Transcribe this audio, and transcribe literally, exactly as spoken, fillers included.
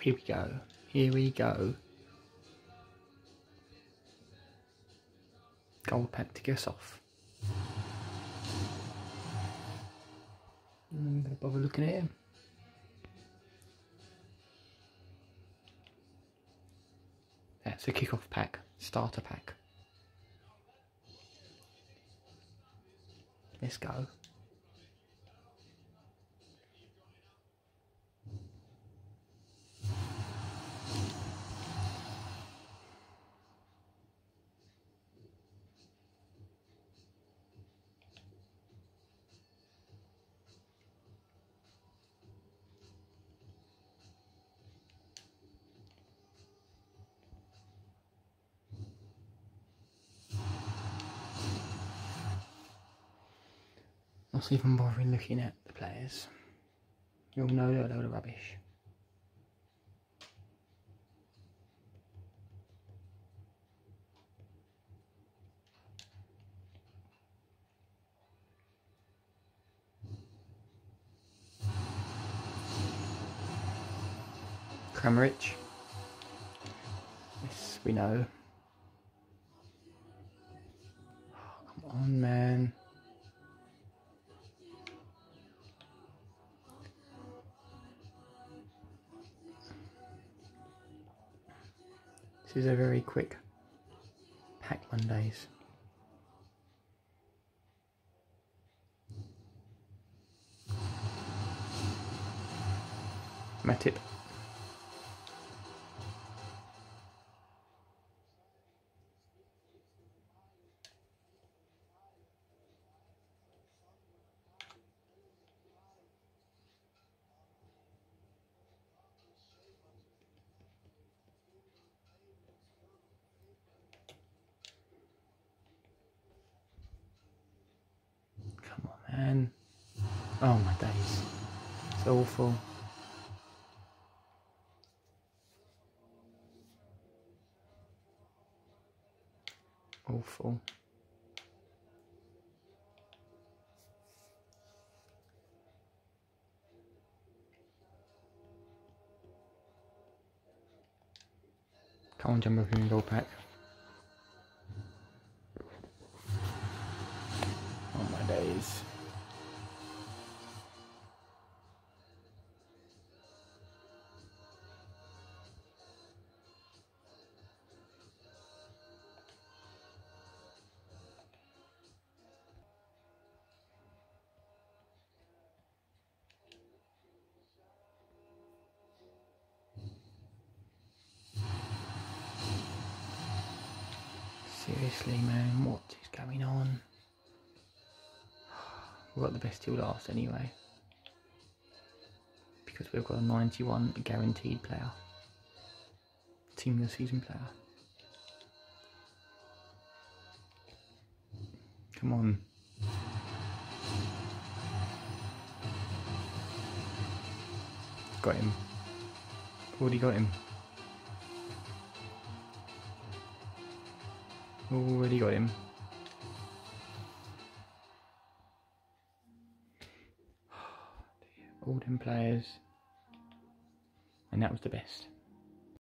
Here we go. Here we go. Gold pack to get us off. I'm going to bother looking at him. That's a kick-off pack. Starter pack. Let's go. Not even bothering looking at the players. You'll know they're a load of rubbish. Kramaric. Yes, we know. Oh, come on, man. This is a very quick pack Mondays. Matip. Come on, man. Oh my days. It's awful. Awful. Come on, jump up in the gold pack. Oh my days. Seriously, man, what is going on? We've got the best till last anyway. Because we've got a ninety-one guaranteed player. Team of the season player. Come on. Got him. Already got him. Already got him. All them players. And that was the best.